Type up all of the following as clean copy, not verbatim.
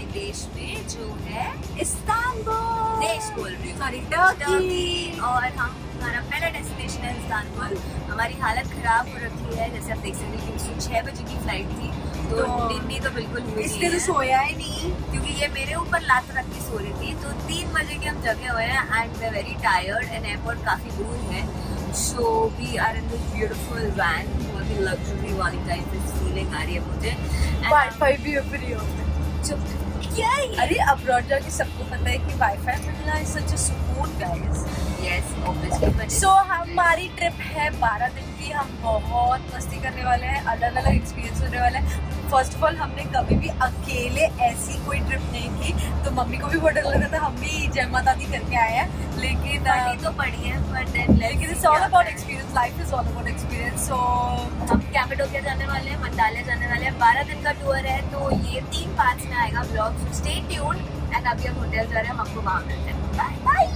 देश में जो है इस्तांबुल। देश बोल रही हूँ, सॉरी, टर्की। और हमारा पहला डेस्टिनेशन है इस्तांबुल। हमारी हालत खराब हो रखी है, जैसे आप देख सकते हैं कि 6 बजे की फ्लाइट थी, तो नींद तो बिल्कुल हुई इसलिए तो सोया ही नहीं, क्योंकि ये मेरे ऊपर लात रख के सो रही थी। तो 3 बजे के हम जगे हुए हैं and we are very tired and airport काफी दूर है। So we are in this beautiful van, बहुत ही लग्जरी वाली टाइप की फीलिंग आ रही है मुझे। वाईफाई भी फ्री होता है। चुप क्या है? अरे अब्रॉड जाके सबको पता है कि वाईफाई मिलना is such a spoon guys. Yes obviously. So हमारी ट्रिप है 12 दिन की। हम बहुत मस्ती करने वाले हैं, अलग अलग एक्सपीरियंस होने वाला है। फर्स्ट ऑफ ऑल हमने कभी भी अकेले ऐसी कोई ट्रिप नहीं की, तो मम्मी को भी बहुत डर लगा था। हम भी जय माता दी करके आए हैं, लेकिन तो पड़ी है बट लेकिन it's all about experience, life is all about experience. So हम कैपेडोकिया जाने वाले हैं, मंडाले जाने वाले हैं। 12 दिन का टूर है, तो ये 3 पार्ट्स में आएगा blog. So stay tuned and अभी हम होटल जा रहे हैं, हम आपको वहां मिलते हैं। Bye bye.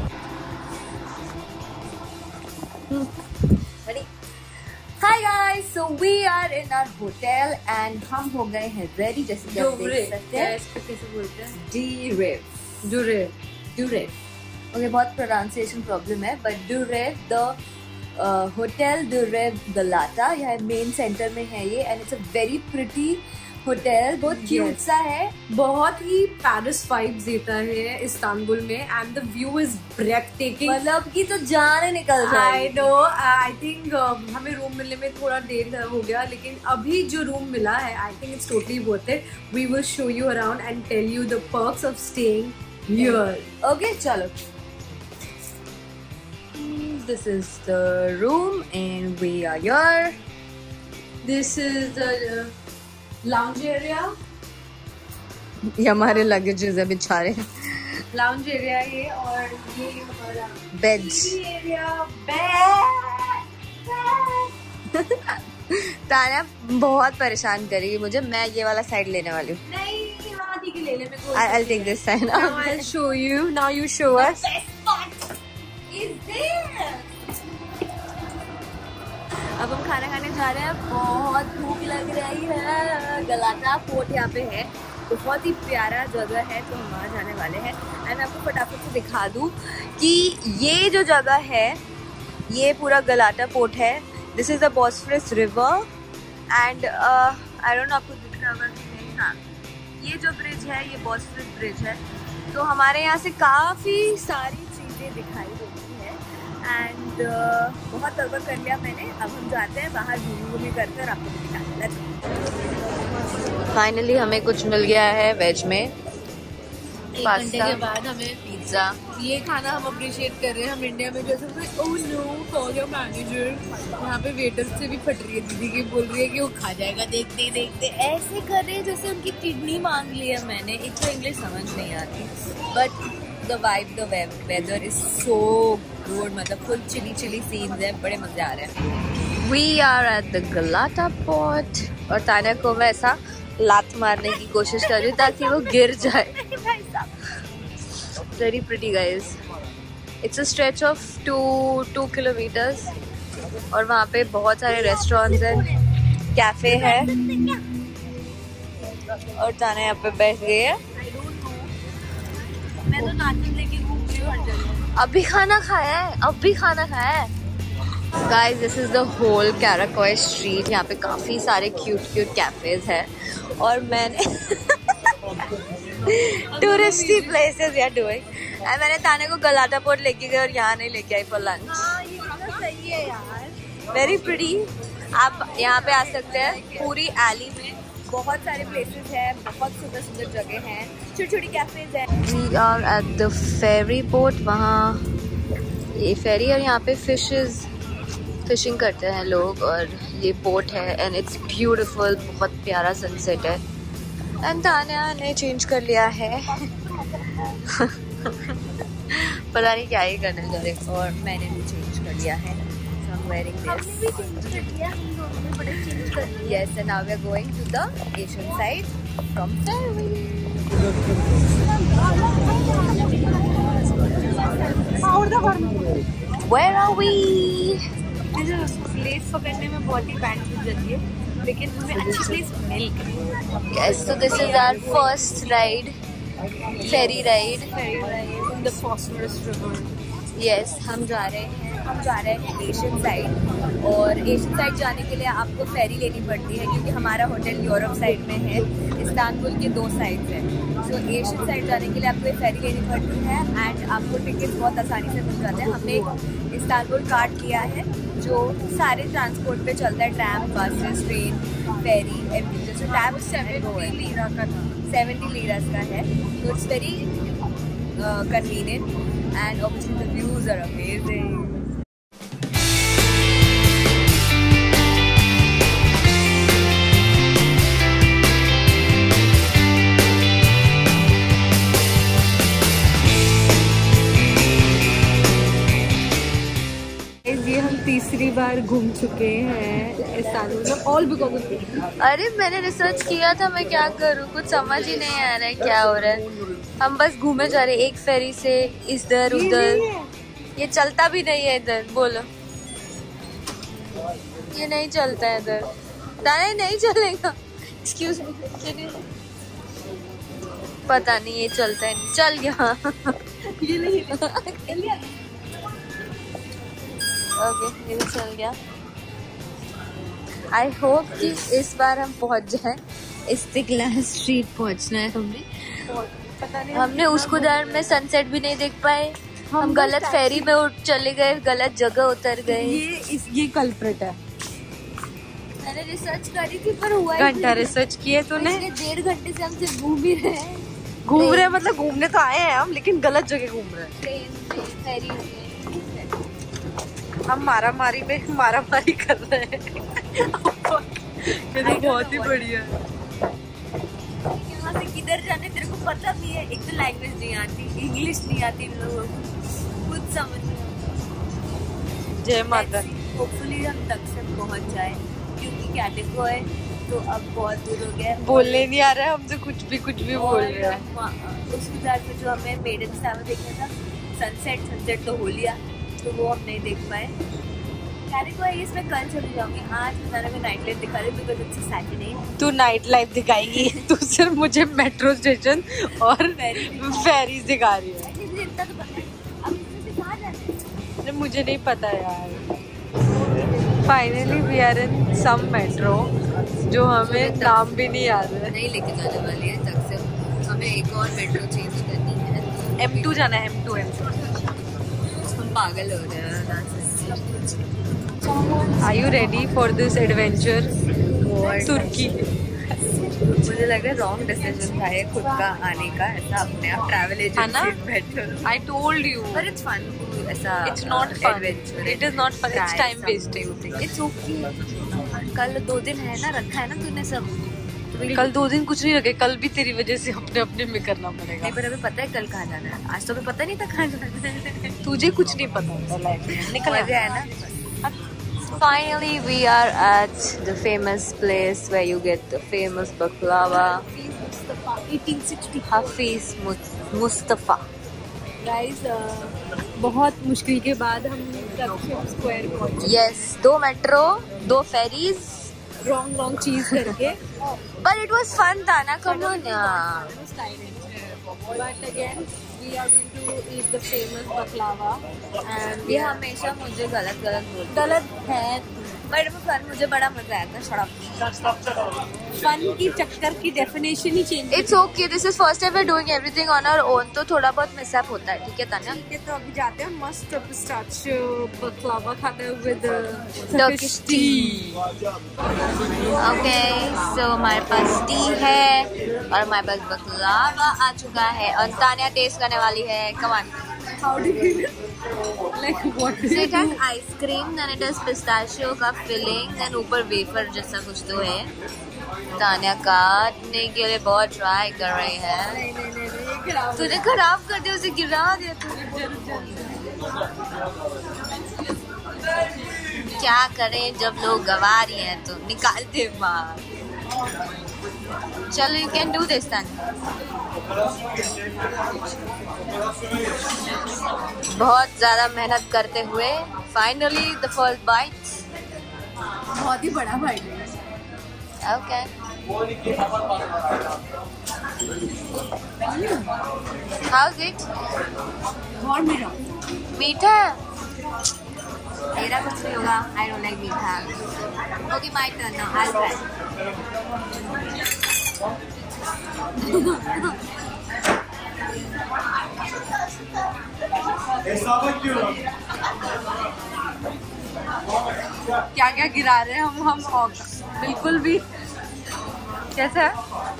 Hi guys, so we are in our hotel and हम हो गए हैं रेडी, जैसे कि आप देख सकते हैं। कैसे बोलते हैं? Durev। ओके, बहुत प्रोनाउंसिएशन प्रॉब्लम है, but Durev the hotel Durev Galata, यह मेन सेंटर में है ये, and it's a very pretty hotel, बहुत क्यूट सा है। बहुत ही पेरिस वाइब्स देता है इस्तांबुल में, and the view is breathtaking. मतलब कि तो जान निकल जाए। आई नो, आई थिंक हमें रूम मिलने में थोड़ा देर हो गया, लेकिन अभी जो रूम मिला है I think it's totally worth it. We will show you around and tell you the perks of staying here. Okay चलो, this is the room and we are here. This is the lounge area. ये हमारे luggages है बेचारे। Lounge area ये, और ये हमारा bed area. ताना बहुत परेशान करेगी मुझे, मैं ये वाला साइड लेने वाली हूँ। नहीं, हाँ ठीक है, ले ले। मैं I'll take this side. Now I'll show you. Now you show us. अब हम खाना खाने जा रहे हैं, बहुत भूख लग रही है। गलाटा फोर्ट यहाँ पे है, बहुत ही प्यारा जगह है, तो हम वहाँ जाने वाले हैं। एंड मैं आपको फटाफट से दिखा दूँ कि ये जो जगह है ये पूरा गलाटा पोर्ट है। This is the Bosphorus river and I don't know आपको दिख रहा होगा कि नहीं। हाँ, ये जो ब्रिज है ये बॉस्फोरस ब्रिज है, तो हमारे यहाँ से काफ़ी सारी चीज़ें दिखाई देती है। एंड बहुत तगड़ कर लिया मैंने। अब हम जाते हैं बाहर, घूमी करते और आपको दिखाते हैं। फाइनली हमें कुछ मिल गया है वेज में, 1 घंटे के बाद हमें पिज्ज़ा। ये खाना हम अप्रिशिएट कर रहे हैं। हम इंडिया में जैसे oh no call your manager, यहाँ पे वेटर से भी फट रही है दीदी की, बोल रही है कि वो खा जाएगा देखते देखते। ऐसे कर रहे हैं जैसे उनकी किडनी मांग ली है मैंने। एक तो इंग्लिश समझ नहीं आती, but the vibe, the weather is so good. मतलब फुल चिली सीन्स है, बड़े मजे आ रहे हैं। We are at the Galata port, और ताना को मैं ऐसा लात मारने की कोशिश कर रही हूँ ताकि वो गिर जाए। Very pretty guys. It's a stretch of 2 kilometres, और वहाँ पे बहुत सारे रेस्टोरेंट्स हैं, कैफे है, और ताना यहाँ पे बैठ गई है। मैं तो नाचन लेके घूम रही हूँ हर जगह। अभी खाना खाया है। Guys, this is the whole Karakoy street. यहाँ पे काफी सारे क्यूट कैफेज है, और मैंने टूरिस्टी प्लेसेस या डूइंग, एंड मैंने ताने को गलाटा पोर्ट लेके गई और यहाँ नहीं लेके आई फॉर लंच। हाँ, ये तो सही है यार। Very pretty. आप यहाँ पे आ सकते हैं, पूरी एली में बहुत सारे प्लेसेस हैं, बहुत सुंदर जगह हैं, छोटी कैफेज हैं। We are at the ferry port, वहाँ ये फेरी, और यहाँ पे फिशिंग करते हैं लोग, और ये पोर्ट है एंड इट्स ब्यूटीफुल। बहुत प्यारा सनसेट है। एंड तान्या ने चेंज कर लिया है पता नहीं क्या ही करने जा रहे, और मैंने भी चेंज कर लिया है। So I'm wearing this. हमने भी चेंज कर लिया, हम दोनों ने बड़े चेंज कर लिया। Yes, and now we are going to the Asian side from ferry. Where are we? लेस पकड़ने में बहुत ही पैंट छूट जाती है। लेकिन हमें अच्छी प्लेस मिल गई। Yes, so this is our first ride, ferry ride in the phosphorus river. Yes, हम जा रहे हैं एशियन साइड, और एशियन साइड जाने के लिए आपको फेरी लेनी पड़ती है क्योंकि हमारा होटल यूरोप साइड में है, इस्तांबुल के 2 साइड्स हैं। सो एशियन साइड जाने के लिए आपको एक फेरी लेनी पड़ती है एंड आपको टिकट बहुत आसानी से मिल जाते हैं। हमने एक इस्तांबुल कार्ड लिया है जो सारे ट्रांसपोर्ट पे चलता है, tram, buses, train, ferry, everything. So टैब 70 लीरा का था, 70 लीरास का है, तो it's very convenient and obviously the views are amazing. ये हम तीसरी बार घूम चुके हैं इस्तांबुल में, ऑल बिकॉज ऑफ। अरे मैंने रिसर्च किया था, मैं क्या करूँ, कुछ समझ ही नहीं आ रहा है क्या हो रहा है। हम बस घूमे जा रहे, एक फेरी से इधर उधर, ये चलता भी नहीं है इधर। बोलो, ये नहीं चलता है इधर, नहीं चलेगा। एक्सक्यूज मी, पता नहीं ये चलता है, नहीं चल गया। ओके, ये भी चल गया। आई होप कि इस बार हम पहुंच जाएं। इस्तिकलाल स्ट्रीट पहुंचना है हमें, पता नहीं हमने उसको दर में सनसेट भी नहीं देख पाए। हम गलत फेरी में उठ चले गए, गलत जगह उतर गए। ये कल्प्रिट है। मैंने रिसर्च करी थी पर हुआ घंटा रिसर्च किए तूने? 1.5 घंटे से हम सिर्फ घूम ही रहे हैं। घूम रहे मतलब घूमने तो आए हैं हम, लेकिन गलत जगह घूम रहे हैं। ट्रेन में, फेरी में हम मारामारी कर रहे हैं। ये तो बहुत ही बढ़िया है। यहाँ से किधर जाने तेरे को पता भी है? एक तो लैंग्वेज नहीं आती, इंग्लिश नहीं आती इन लोगों को, कुछ समझ नहीं आता। जय माता। होपफुली हम तक से पहुँच जाए क्योंकि कैटेगो है तो अब बहुत दूर हो गया। बोलने नहीं आ रहा है हमसे, कुछ भी बोल रहा है। उस गुजार में जो हमें मेडन सावर देखना था, सनसेट तो हो लिया, तो वो हम नहीं देख पाए। कैटेगो है, इसमें कल चली जाऊंगी। आज मैंने को नाइट लाइफ दिखा रही हूँ बिकॉज इट्स सैटरडे। तू नाइट लाइफ दिखाएगी? तू सिर्फ मुझे मेट्रो स्टेशन और फेरीज दिखा रही है। इतना तो पता है। अब इसमें से कहाँ जाना है? मुझे नहीं पता यार। Finally we are in some metro जो हमें नाम भी नहीं याद है। नहीं लेके जाने वाली है तक से, हमें एक और मेट्रो चेंज करनी है। M2 जाना है, M2। हम पागल हो रहे हैं। Are you ready for this adventure? तुर्की। मुझे लग रहा है रॉन्ग डिसीजन था ये खुद का आने का, ऐसा अपने आप ट्रैवल एजेंसी बैठे। I told you. But it's fun. ऐसा It's not fun. adventure. It is not fun. It's time wasting. It's okay. कल 2 दिन है ना, रखा है ना तूने सब। कल 2 दिन कुछ नहीं रखे, कल भी तेरी वजह से अपने में करना पड़ेगा। नहीं पर अभी पता है कल कहाँ जाना है, आज तो अभी पता नहीं था कहाँ जाना है। तुझे कुछ नहीं पता लाइफ में, निकल आया ना। Finally, we are at the famous place where you get the famous baklava. Hafiz Mustafa. Guys, बहुत मुश्किल के बाद हम तक्षशिला स्क्वायर पहुंचे। Yes, 2 मेट्रो, 2 फेरीज, रॉन्ग चीज करके। But it was fun था ना, come on यार। But again, we are going to eat the famous baklava and ये हमेशा मुझे गलत है, बट मुझे बड़ा मजा आया था। फन की चक्कर की डेफिनेशन ही change. It's okay, this is first time we are doing everything on our own, तो थोड़ा बहुत मिसअप होता है, ठीक है तान्या? ठीक है, तो अभी जाते हैं मस्त पिस्ताचियो बाklava खाते हैं with Turkish tea. Okay, so हमारे पास टी है और हमारे पास baklava आ चुका है और तान्या टेस्ट करने वाली है। Come on. How do you like what? So it has ice cream, then it has pistachio का filling, then ऊपर वेफर जैसा कुछ तो है। तान्या काटने के लिए बहुत ट्राई कर रही है। नहीं, तूने खराब कर दिया, उसे गिरा दिया तूने। क्या करें जब लोग गवा रही हैं तो निकालते बाहर। चलो, you can do this Tanya. बहुत ज्यादा मेहनत करते हुए फाइनली द फर्स्ट बाइट। बहुत ही बड़ा बाइट है। ओके। How is it? बहुत मीठा। मीठा मेरा कुछ नहीं होगा। आई डोंट लाइक मीठा। Okay my turn now. I try. क्या क्या गिरा रहे हैं हम बिल्कुल भी। कैसा है?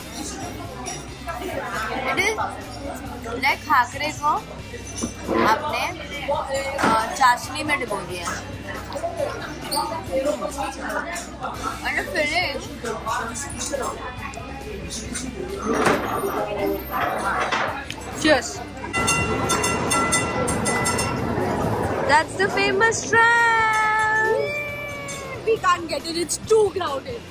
इट इज लाइक खाकरे को आपने चाशनी में डुबो दिया और फिर Cheers. that's the famous tram. We can't get it. It's too crowded.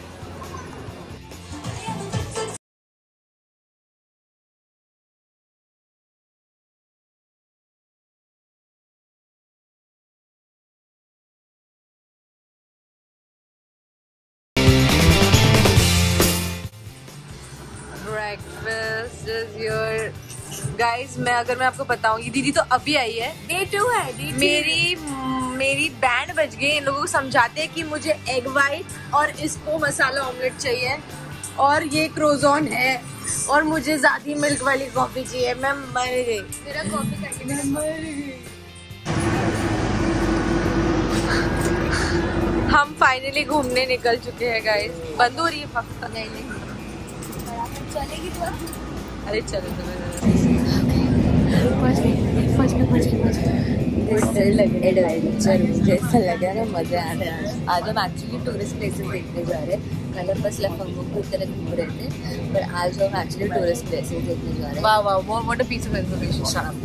Breakfast is here. Guys, मैं आपको बताऊं, ये दीदी तो अभी आई है। Day 2 है। मेरी बैंड बज गई। इन लोगों को समझाते हैं कि मुझे एग वाइट और इसको मसाला ऑमलेट चाहिए और ये क्रोजॉन है और मुझे ज़्यादा मिल्क वाली कॉफी चाहिए। मैं मर गई। मेरा कॉफी करके मैं मर गई। हम फाइनली घूमने निकल चुके हैं गाइस। बंद हो रही है पक्का? नहीं चलेगी तो। अरे चलो एडवेंचर जैसा लगा ना, मजा आ रहा है। आज हम एक्चुअली टूरिस्ट प्लेसेस देखने जा रहे हैं। कल हम बस लखनऊ की तरह घूम रहे थे, पर आज हम एक्चुअली टूरिस्ट प्लेसेस देखने जा रहे हैं। वाह वाह, what a piece of information.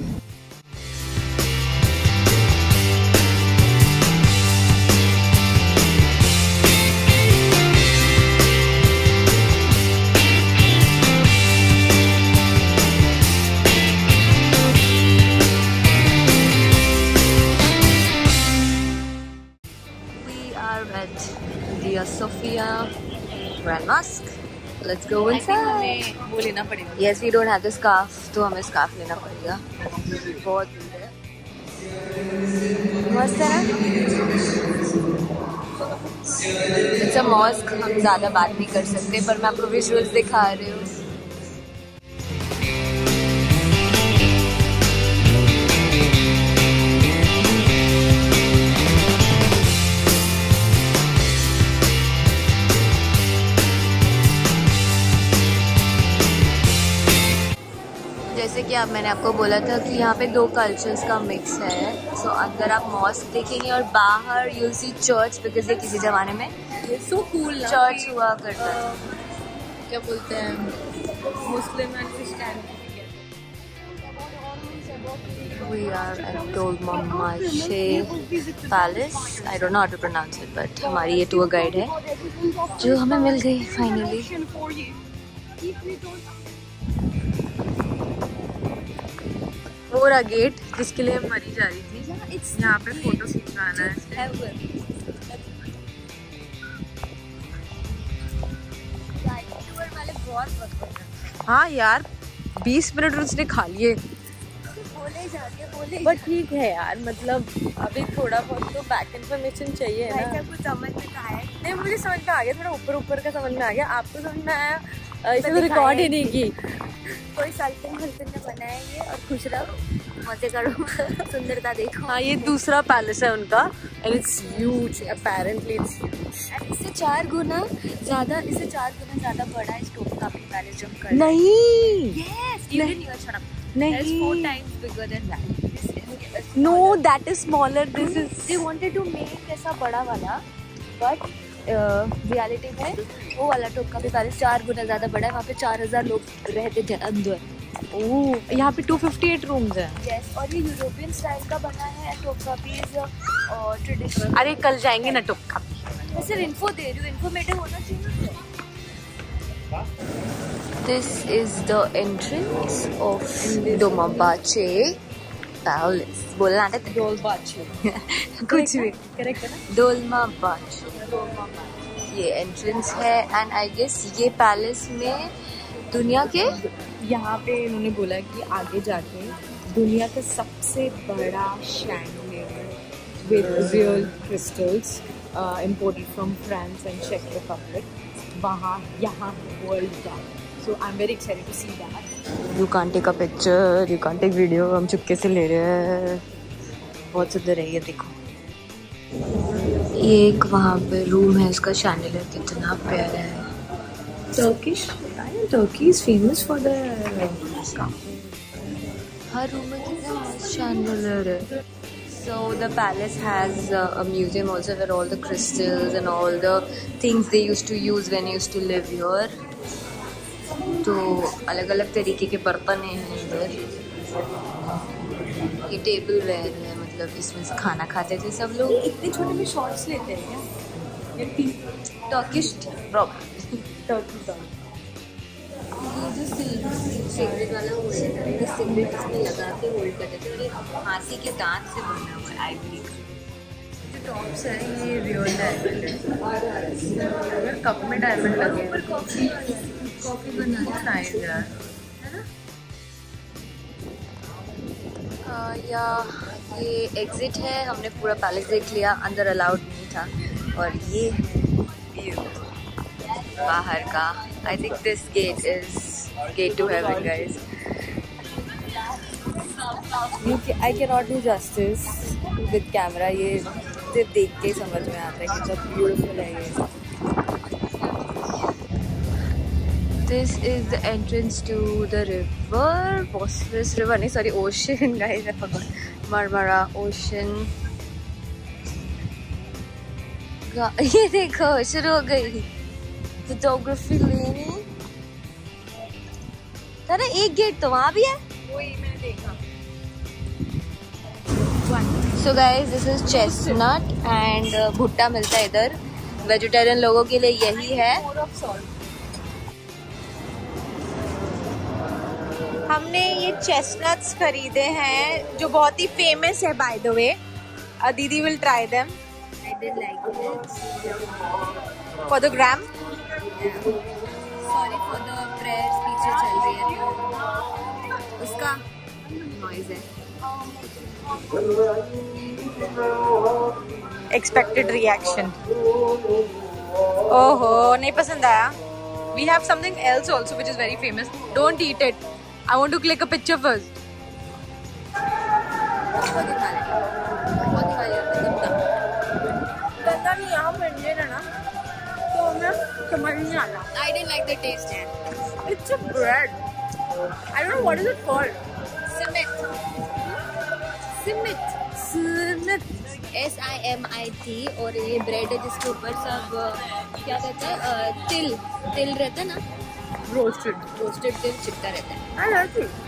Sophia Grand Mosque. Let's go inside. हमें वो लेना पड़ेगा। Yes, we don't have the scarf, तो हमें scarf लेना पड़ेगा। बहुत भीड़ है। मस्त है ना? It's a mosque। हम ज़्यादा बात नहीं कर सकते, पर मैं आपको विजुअल्स दिखा रही हूँ। जैसे कि अब मैंने आपको बोला था कि यहाँ पे 2 कल्चर्स का मिक्स है। सो अंदर आप मॉस्क देखेंगे और बाहर यू सी चर्च, बिकॉज ये किसी ज़माने में सो कूल चर्च हुआ करता है। क्या बोलते हैं, Muslim and Christian. We are at Dolmamache Palace. I don't know how to pronounce it, but हमारी ये टूर गाइड है जो हमें मिल गई फाइनली। वो रहा गेट जिसके लिए हम मरी जा रही थी। यहाँ पे फोटो खिंचवाना है। हाँ यार, 20 मिनट उसने खा लिए। बट ठीक है यार, मतलब अभी थोड़ा बहुत तो बैक इन्फॉर्मेशन चाहिए ना। कुछ समझ में आया नहीं, मुझे समझ में आ गया, थोड़ा ऊपर का समझ में आ गया। आपको समझ में आया? इसे तो रिकॉर्ड ही नहीं की। कोई सल्तन ने बनाया ये, और खुश रहो, मजे करो, सुंदरता देखो। हाँ, ये दूसरा पैलेस है उनका and it's huge. Apparently it's huge. इससे 4 गुना ज़्यादा बड़ा है टोपका पैलेस जो कर। नहीं, yes, you didn't even shut up. नहीं, It's 4 times bigger than that. no, that is smaller. This is they wanted to make ऐसा बड़ा वाला, but रियलिटी में वो वाला टोपका भी पैलेस 4 गुना ज़्यादा बड़ा है। वहाँ पे 4000 लोग रहते थे अंदर। ओह, यहाँ पे 258 रूम्स हैं। यस, और ये यूरोपियन स्टाइल का बना है टोपका भी, और ट्रेडिशनल। अरे कल जाएंगे ना टोपका। मैं सिर्फ इन्फो दे रही हूँ, इन्फॉर्मेटिव होना चाहिए। This is the entrance of Dolmamache Palace. बोलना आता है? डोलमाचे कुछ भी करेक्ट है ना? Dolmamache। ये एंट्रेंस है एंड आई गेस ये पैलेस में दुनिया के यहाँ पे इन्होंने बोला कि आगे जाके दुनिया का सबसे बड़ा chandelier with real crystals imported from France and Czech Republic वहाँ यहाँ वर्ल्ड का. So I'm very excited to see that. You can't take a picture, you can't take video. हम चुपके से ले रहे हैं. बहुत सुंदर है ये, देखो. ये एक वहाँ पे रूम है, इसका शैंडलियर कितना प्यारा है. Turkish, Turkey is famous for the हर रूम में कितना मस्त शैंडलियर है. So the palace has a museum also where all the crystals and all the things they used to use when they used to live here. तो अलग अलग तरीके के बर्तन हैं इधर. ये टेबल वेयर है, मतलब इसमें से खाना खाते थे सब लोग. इतने छोटे में शॉट्स लेते हैं क्या? Turkish problem. ये जो सिगरेट वाला होल्डर है, ये सिगरेट इसमें लगा के होल्ड करते थे और ये हाथी के दांत से बना हुआ है आइवरी का. जो टॉप्स है ये रियल डायमंड है. कप में डायमंड लगे हैं. कॉफी बनाना नाइस यार, है ना. या ये एग्जिट है. हमने पूरा पैलेस देख लिया, अंदर अलाउड नहीं था. और ये व्यू बाहर का. I think this gate is gate to heaven guys. I can not do justice with camera. ये सिर्फ देख के समझ में आता है कि जब ब्यूटीफुल है ये. This is the entrance to the river, Bosphorus river. नहीं sorry, ocean guys, I forgot. Marmara Ocean. ये देखो शुरू हो गई फोटोग्राफी लेनी. अरे एक गेट तो वहाँ भी है. वही मैंने देखा. So guys, this is chestnut and भुट्टा मिलता है इधर. वेजिटेरियन लोगों के लिए यही है. हमने ये चेस्टनट्स खरीदे हैं जो बहुत ही फेमस है बाय द वे. दीदी will try them. I did like it. For the gram. Sorry for the prayers पीछे चल रही है तो उसका नॉइज है. Expected reaction. ओहो नहीं पसंद आया. We have something else also which is very famous. Don't eat it. I want to click a picture first. पता नहीं यहाँ पे इंडियन है ना तो हमें समझ नहीं आता. I didn't like the taste यार. It's a bread. I don't know what is it called. Simit. SIMIT. और ये ब्रेड है जिसके ऊपर सब क्या कहते हैं तिल रहता है ना. Roasted तिल चिपका रहता है. I like it.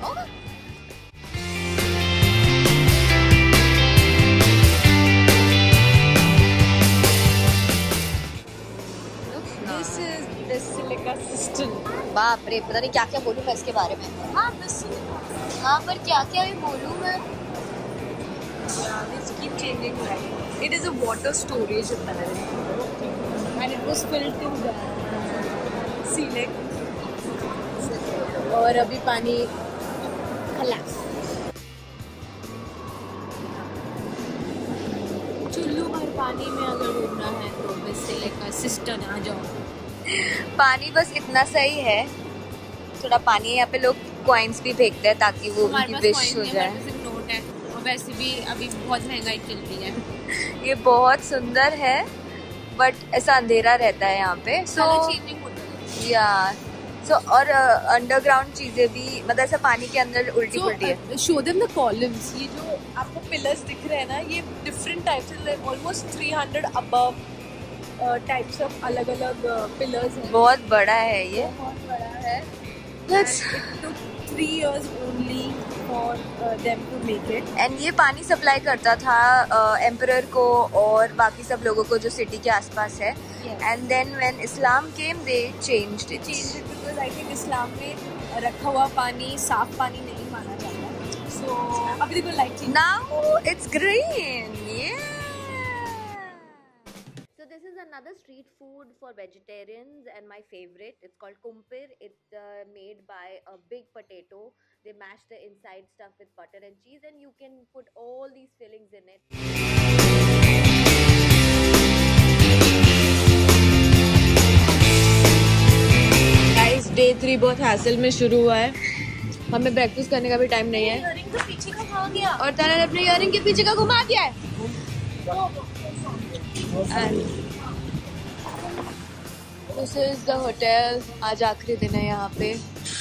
This is Basilica Sistine. बाप रे, पता नहीं क्या क्या बोलूँ मैं इसके बारे में. हाँ पर क्या क्या भी बोलूँ मैं. This keep changing light. It is a water storage and it was filled to the ceiling. और अभी पानी खलास. चुल्लू भर पानी में अगर डूबना है तो बेसिलिका सिस्टन आ जाओ. पानी बस इतना सही है. थोड़ा पानी है यहाँ पे. लोग कॉइन्स भी फेंकते हैं ताकि वो उनकी विश हो जाए. नोट है और वैसे भी अभी बहुत महंगाई चल रही है. ये बहुत सुंदर है बट ऐसा अंधेरा रहता है यहाँ पे. या और अंडरग्राउंड चीजें भी, मतलब ऐसा पानी के अंदर उल्टी पुल्टी है. Show them the columns. ये जो आपको पिलर्स दिख रहे हैं ना, ये डिफरेंट टाइप्स है. ऑलमोस्ट 300 अबव टाइप्स ऑफ अलग अलग पिलर्स हैं. बहुत बड़ा है ये. बहुत बड़ा है. Let's... It took 3 years only for them to make it. And ये पानी सप्लाई करता था एम्परर को और बाकी सब लोगों को जो सिटी के आसपास है. And then when Islam came, they changed it. Because I think Islam में रखा हुआ पानी साफ पानी नहीं माना जाता. So अभी देखो light change. Now it's green. Yeah. So this is another street food for vegetarians and my favorite. It's called kumpir. It's made by a big potato. They mash the inside stuff with butter and cheese, and you can put all these fillings in it. Guys, day 3 बहुत हासिल में शुरू हुआ है. हमें breakfast करने का भी टाइम नहीं है. इयररिंग तो पीछे का खा गया. और तारा ने अपने इयररिंग के पीछे का घुमा दिया है. This is the hotel. आज आखिरी दिन है यहाँ पे.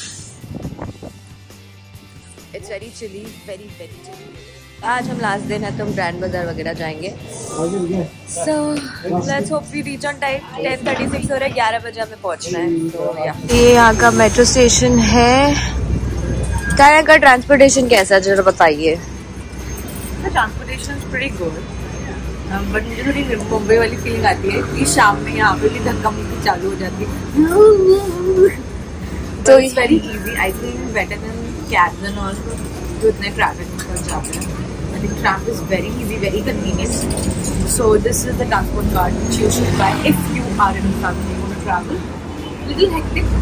It's very chilly, very very chilly. आज हम लास्ट दिन है तो हम ग्रैंड बाजार वगैरह जाएंगे. So let's hope we reach on time. 10:36 हो रहा है. 11 बजे हमें पहुँचना है. तो ये यहाँ का मेट्रो स्टेशन है. तारा का ट्रांसपोर्टेशन कैसा जरा बताइए. Transportation is pretty good, but मुझे थोड़ी मुंबई वाली फीलिंग आती है कि शाम में यहाँ पे भी धक्का मुक्की चालू हो जाती है. तो it's very easy. I think better than cabs and all जो इतने ट्रैफिक में फंस जाते हैं. I think tram is very easy, very convenient. So this is the transport card which you should buy if you are in family want to travel. Little hectic,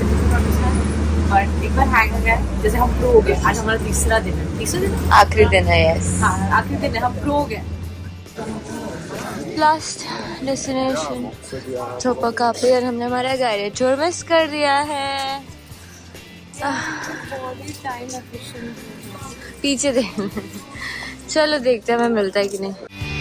but एक बार hang हो गया. जैसे हम प्रो हो गए. आज हमारा तीसरा दिन है. तीसरा दिन, आखिरी दिन है. यस, हाँ आखिरी दिन है. हम प्रो हो गए. लास्ट डेस्टिनेशन चोपा काफी. और हमने हमारा गाड़ी टूर मिस कर दिया है. पीछे दे. चलो देखते हैं हमें मिलता है कि नहीं.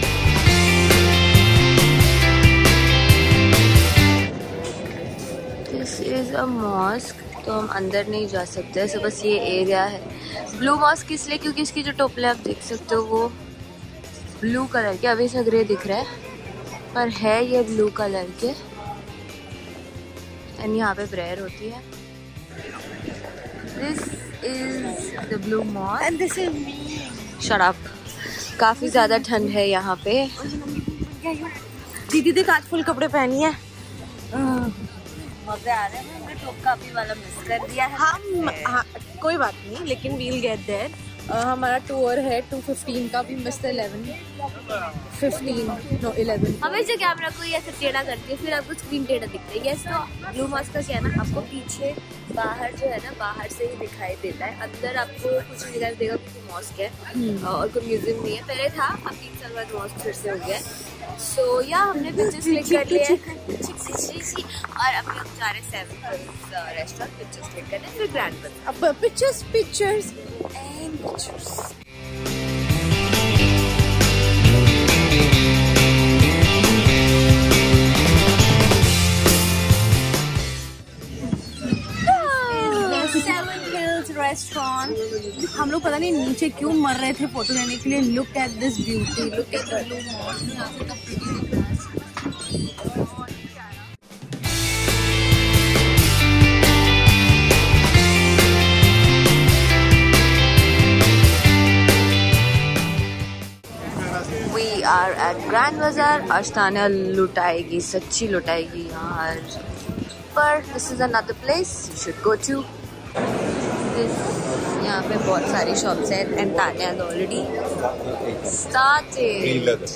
This is a mosque. तो हम अंदर नहीं जा सकते. ऐसे बस ये एरिया है. ब्लू मॉस्क इसलिए क्योंकि इसकी जो टोपले आप देख सकते हो वो ब्लू कलर के. अभी से ग्रे दिख रहा है पर है ये ब्लू कलर के. एंड यहाँ पे प्रेयर होती है. This is the blue mosque and this is me. Shut up. काफी ज्यादा ठंड है यहाँ पे. दीदी देख आज फुल कपड़े पहनी है. मजे आ रहे हैं. हमने टोपा काफी वाला मिस कर दिया है. हाँ, कोई बात नहीं, लेकिन वील गेट देयर. हमारा टूर है 2:15 का. भी मिस्टर 11 हमेशा कैमरा को ऐसे टेढ़ा करती है फिर आपको स्क्रीन टेढ़ा दिखता है. यस, तो ब्लू मॉस्क का क्या है ना, आपको पीछे बाहर जो है ना बाहर से ही दिखाई देता है. अंदर आपको कुछ नहीं दिखाई देगा क्योंकि मॉस्क है और कोई म्यूजियम नहीं है. पहले था, अब 3 साल बाद मॉस्क फिर से हो गया. सो या हमने पिक्चर्स क्लिक कर लिए और अभी हम जा रहे हैं 7 Hills रेस्टोरेंट. पिक्चर्स क्लिक करने फिर ग्रैंड बाजार. अब पिक्चर्स एंड पिक्चर्स. रेस्टोरेंट. हम लोग पता नहीं नीचे क्यों मर रहे थे फोटो लेने के लिए. Look at this beauty, look at the blue mosque. We are at Grand Bazaar. आज तान्या लुटाएगी, सच्ची लुटाएगी यार. पर this is another place you should go to. यहाँ पे बहुत सारी शॉप्स हैं and Tanya has already started.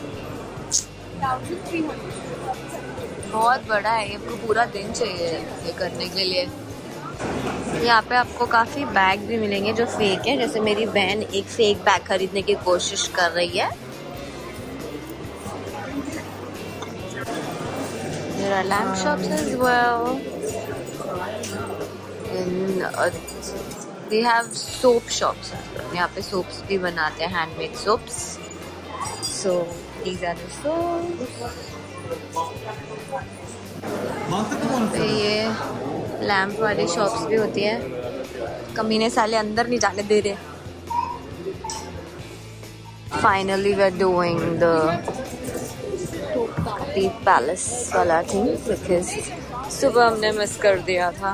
बहुत बड़ा है ये. पूरा दिन चाहिए ये करने के लिए. यहाँ पे आपको काफ़ी बैग भी मिलेंगे जो फेक है. जैसे मेरी बहन एक फेक बैग खरीदने की कोशिश कर रही है. There are lamp shops as well. They have soap shops. यहाँ पे soaps भी बनाते हैं, handmade soaps. So these are the soaps. ये लैम्प वाली शॉप्स भी होती है. कमीने साले अंदर नहीं जाने दे रहे. Finally we're doing the palace वाला थिंग बिकॉज सुबह हमने मिस कर दिया था.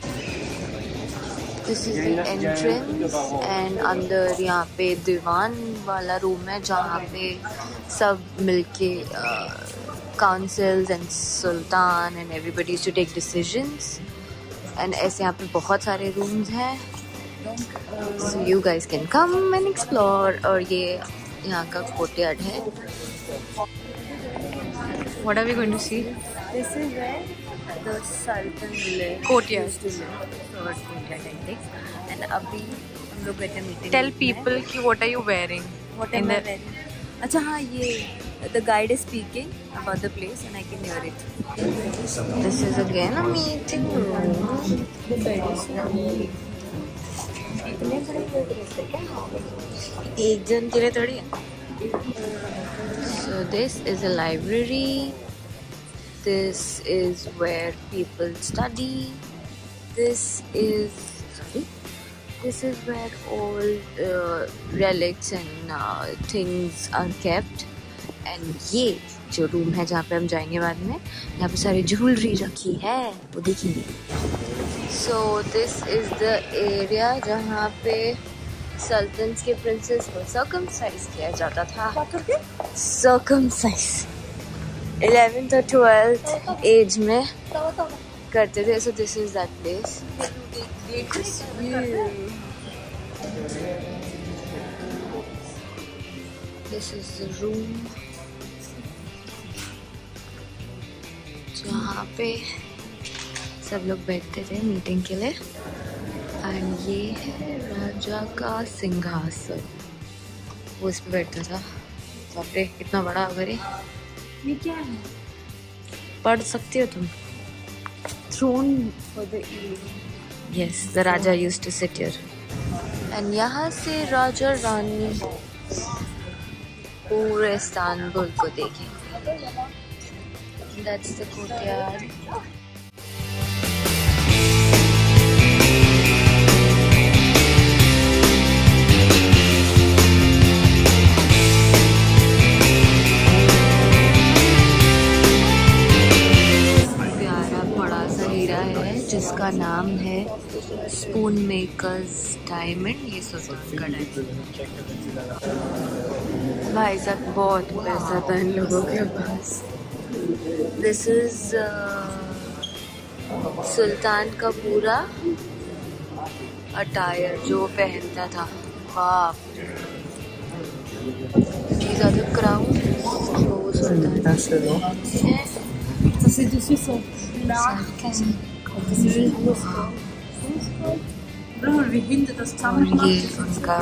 This is the entrance and अंदर यहाँ पे दीवान वाला रूम है जहाँ पे सब मिलके councils and sultan and everybody to take decisions. And ऐसे यहाँ पे बहुत सारे रूम्स हैं. So you guys can come and explore. और ये यहाँ का कोर्टयार्ड है. What are we going to see? This is where the Sultan lived. Courtyard. Used to live. Courtyard, I think. And अभी हम लोग गए थे मीटिंग. Tell people कि what are you wearing? What am I wearing? अच्छा हाँ ये the guide is speaking about the place and I can hear it. This is again a meeting room. The bed is small. इतने बड़े लोग रहते क्या? एक जन के लिए थोड़ी. So this is a library. This is where people study. This is where all relics and things are kept. And ये जो रूम है जहाँ पे हम जाएंगे बाद में, यहाँ पे सारी ज्वेलरी रखी है, वो देखेंगे. So this is the area जहाँ पे सल्तनत के प्रिंसेस को circumcise किया जाता था. Circumcise 11th or 12th as में करते थे. So this is that place. This view. This is the room जहाँ पे सब लोग बैठते थे मीटिंग के लिए. एंड ये है राजा का सिंहासन, वो इस पे बैठता था. बाप रे कितना बड़ा अगर ये क्या है, पढ़ सकती हो तुम. Throne for the evening. Yes, the raja used to sit here. And यहाँ से राजा रानी पूरे इस्तांबुल को देखेंगे. That's the courtyard. प्यारा बड़ा सा हीरा है जिसका नाम है स्पून मेकर्स डायमंड. ये सुल्तान का डायमंड. भाई साहब बहुत पैसा था इन लोगों के पास. दिस इज सुल्तान का पूरा अटायर जो पहनता था. बाप रे. These are the crowns जो सुल्तान और ये उनका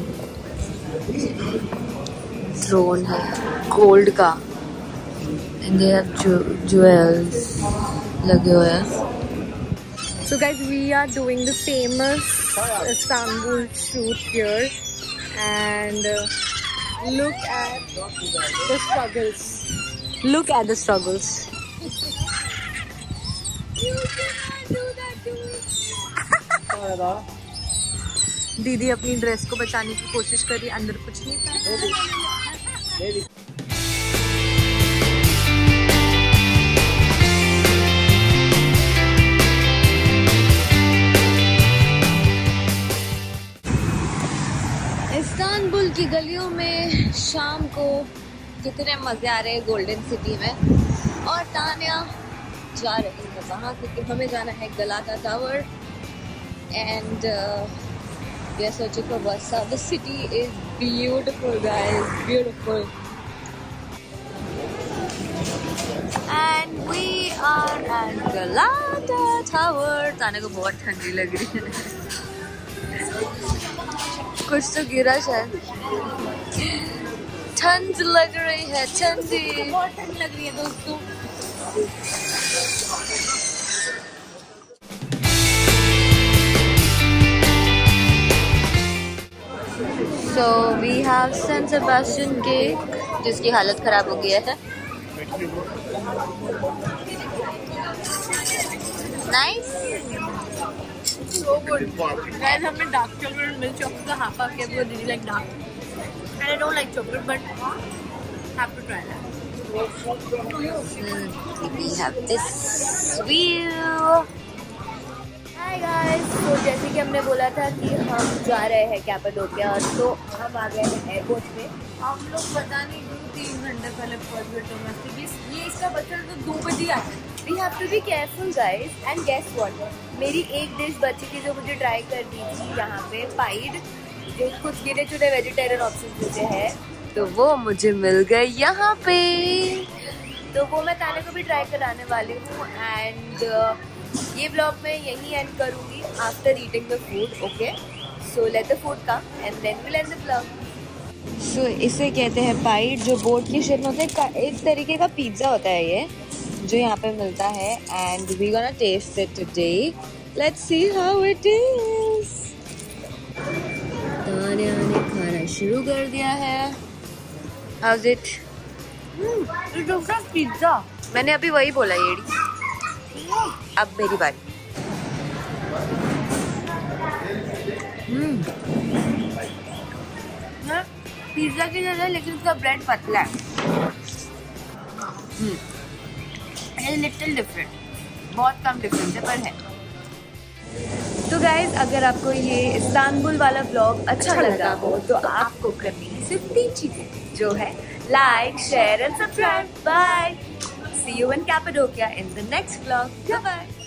थ्रोन है गोल्ड का. And they have jewels लगे हुए हैं. So guys, we are doing the famous Istanbul shoot here, and look at the struggles. Look at the struggles. दीदी अपनी ड्रेस को बचाने की कोशिश करी, अंदर कुछ नहीं था. इस्तांबुल की गलियों में शाम को कितने मजे आ रहे हैं गोल्डन सिटी में. और तानिया जा रही है वहाँ क्योंकि हमें जाना है Galata tower. And we are searching for वर्सा. The city is beautiful guys, beautiful. And we are at Galata tower. Tania को बहुत ठंडी लग रही है. कुछ तो गिरा शायद. ठंड लग रही है, ठंडी बहुत ठंड लग रही है दोस्तों. So we have San Sebastian cake जिसकी हालत खराब हो गया है. Nice. So good. Guys, हमने dark chocolate milk chocolate का half किया because did you like dark? And I don't like chocolate, but have to try that. We have this view. Hi guys. तो जैसे कि हमने बोला था कि हम जा रहे हैं कैपाडोकिया, तो हम आ गए हैं एयरपोर्ट पे. हम लोग पता नहीं 2-3 घंटे पहले पहुंच गए थे. ये इसका बच्चा तो 2 बजे आया. We have to be careful guys. And guess what? मेरी एक डिश बची थी जो मुझे ट्राई करनी थी यहाँ पे, पाइड, जो कुछ गिने चुने वेजिटेरियन ऑप्शन होते हैं, तो वो मुझे मिल गए यहाँ पे. तो वो मैं ताने को भी ट्राई कराने वाली हूँ। एंड ये ब्लॉग मैं यहीं एंड करूँगी after eating the food. Okay, so let the food come and then will end the blog. सो इसे कहते हैं पाइट, जो बोट की शेप में होता है। एक तरीके का पिज्ज़ा होता है ये, जो यहाँ पे मिलता है। And we gonna test it today. Let's see how it is. Tania ने खाना शुरू कर दिया है। How is it? पिज्जा। मैंने अभी वही बोला येड़ी। अब मेरी बारी। पिज्जा की जगह लेकिन उसका ब्रेड पतला है। लिटिल डिफरेंट, बहुत कम डिफरेंस है पर है। तो गाइज, अगर आपको ये इस्तांबुल वाला ब्लॉग अच्छा लगा हो तो आपको करनी सिर्फ 3 चीजें, जो है like, share and subscribe. Bye, see you in Cappadocia in the next blog. Bye bye.